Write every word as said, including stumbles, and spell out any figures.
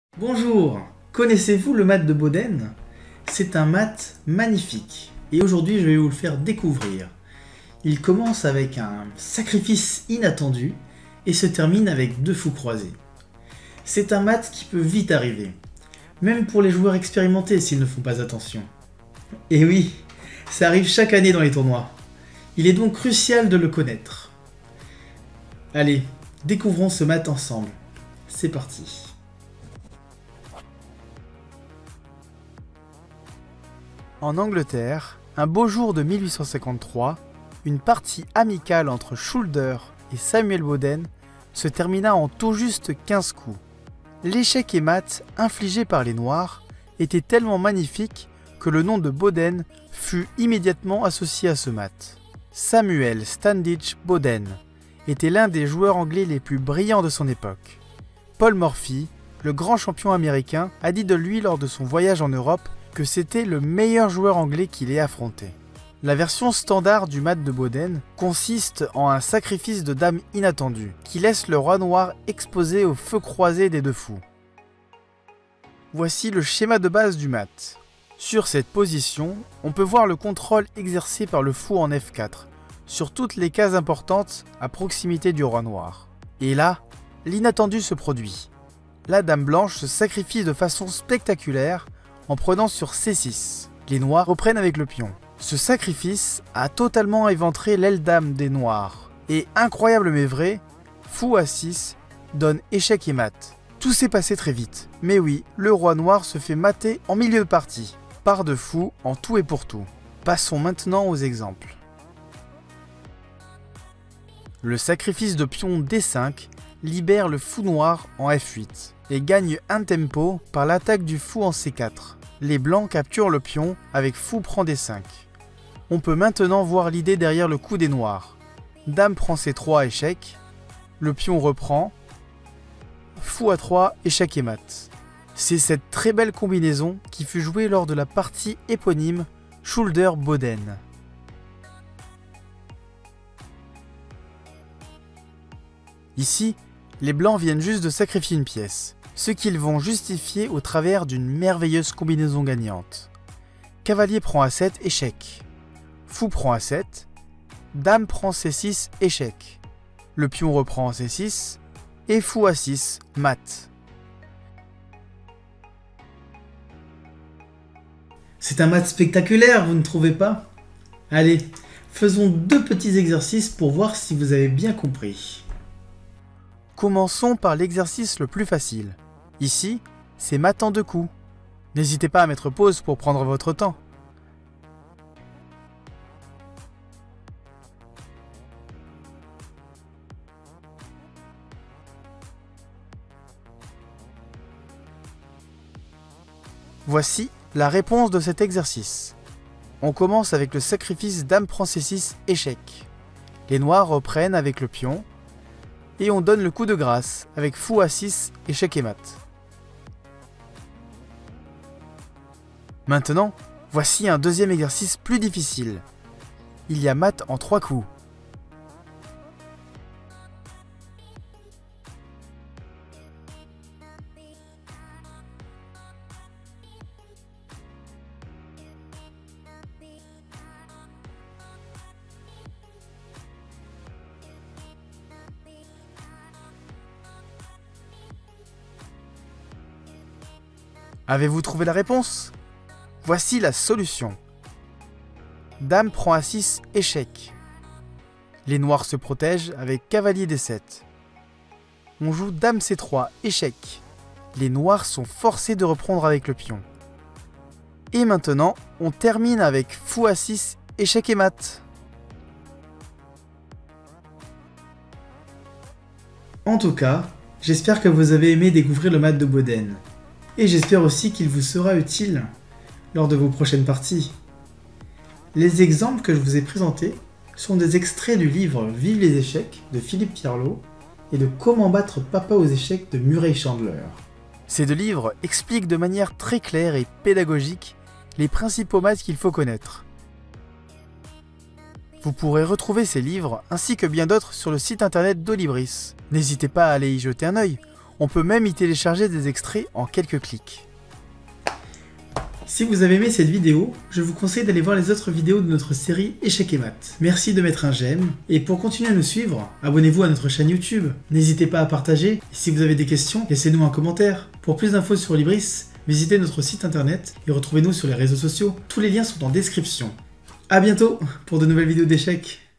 Bonjour, connaissez-vous le mat de Boden? C'est un mat magnifique et aujourd'hui je vais vous le faire découvrir. Il commence avec un sacrifice inattendu et se termine avec deux fous croisés. C'est un mat qui peut vite arriver, même pour les joueurs expérimentés s'ils ne font pas attention. Et oui, ça arrive chaque année dans les tournois. Il est donc crucial de le connaître. Allez, découvrons ce mat ensemble. C'est parti. En Angleterre, un beau jour de mille huit cent cinquante-trois, une partie amicale entre Schulder et Samuel Boden se termina en tout juste quinze coups. L'échec et mat infligé par les Noirs était tellement magnifique que le nom de Boden fut immédiatement associé à ce mat. Samuel Standish Boden était l'un des joueurs anglais les plus brillants de son époque. Paul Morphy, le grand champion américain, a dit de lui lors de son voyage en Europe que c'était le meilleur joueur anglais qu'il ait affronté. La version standard du mat de Boden consiste en un sacrifice de dame inattendu, qui laisse le roi noir exposé au feu croisé des deux fous. Voici le schéma de base du mat. Sur cette position, on peut voir le contrôle exercé par le fou en F quatre, sur toutes les cases importantes à proximité du roi noir. Et là, l'inattendu se produit. La dame blanche se sacrifie de façon spectaculaire en prenant sur C six. Les noirs reprennent avec le pion. Ce sacrifice a totalement éventré l'aile dame des noirs. Et incroyable mais vrai, fou A six donne échec et mat. Tout s'est passé très vite. Mais oui, le roi noir se fait mater en milieu de partie. Par de fou en tout et pour tout. Passons maintenant aux exemples. Le sacrifice de pion D cinq libère le fou noir en F huit et gagne un tempo par l'attaque du fou en C quatre. Les blancs capturent le pion avec fou prend D cinq. On peut maintenant voir l'idée derrière le coup des noirs. Dame prend C trois, échec. Le pion reprend. Fou A trois, échec et mat. C'est cette très belle combinaison qui fut jouée lors de la partie éponyme Schulder-Boden. Ici, les blancs viennent juste de sacrifier une pièce, ce qu'ils vont justifier au travers d'une merveilleuse combinaison gagnante. Cavalier prend A sept, échec. Fou prend A sept. Dame prend C six, échec. Le pion reprend C six. Et fou A six, mat. C'est un mat spectaculaire, vous ne trouvez pas? Allez, faisons deux petits exercices pour voir si vous avez bien compris. Commençons par l'exercice le plus facile. Ici, c'est mat en deux coups. N'hésitez pas à mettre pause pour prendre votre temps. Voici la réponse de cet exercice. On commence avec le sacrifice dame prend C six, échec. Les noirs reprennent avec le pion. Et on donne le coup de grâce avec fou A six, échec et mat. Maintenant, voici un deuxième exercice plus difficile. Il y a mat en trois coups. Avez-vous trouvé la réponse? Voici la solution. Dame prend A six, échec. Les noirs se protègent avec cavalier D sept. On joue dame C trois, échec. Les noirs sont forcés de reprendre avec le pion. Et maintenant, on termine avec fou A six, échec et mat. En tout cas, j'espère que vous avez aimé découvrir le mat de Boden. Et j'espère aussi qu'il vous sera utile lors de vos prochaines parties. Les exemples que je vous ai présentés sont des extraits du livre Vive les échecs de Philippe Pierlot et de Comment battre papa aux échecs de Murray Chandler. Ces deux livres expliquent de manière très claire et pédagogique les principaux maths qu'il faut connaître. Vous pourrez retrouver ces livres ainsi que bien d'autres sur le site internet d'Olibris. N'hésitez pas à aller y jeter un œil. On peut même y télécharger des extraits en quelques clics. Si vous avez aimé cette vidéo, je vous conseille d'aller voir les autres vidéos de notre série Échecs et Maths. Merci de mettre un j'aime, et pour continuer à nous suivre, abonnez-vous à notre chaîne YouTube. N'hésitez pas à partager, et si vous avez des questions, laissez-nous un commentaire. Pour plus d'infos sur Libris, visitez notre site internet et retrouvez-nous sur les réseaux sociaux. Tous les liens sont en description. A bientôt pour de nouvelles vidéos d'échecs.